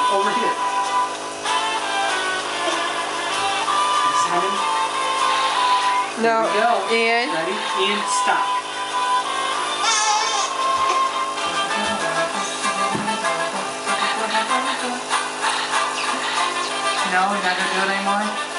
over here. Simon. No. Here we go. Ian. Ready? Ian, stop. No, you're not gonna do it anymore?